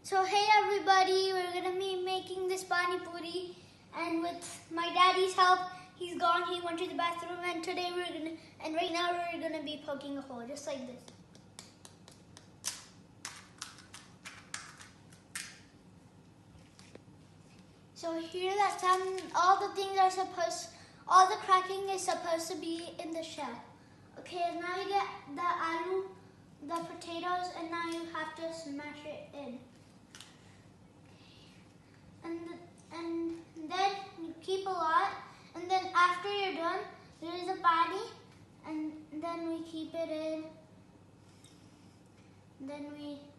So hey everybody, we're gonna be making this Paani puri, and with my daddy's help, he's gone. He went to the bathroom, and right now we're gonna be poking a hole just like this. So hear that sound? All the cracking is supposed to be in the shell. Okay, and now you get the aloo, the potatoes, and now you have to smash it in. And then you keep a lot, and then after you're done, there is a paani, and then we keep it in. Then we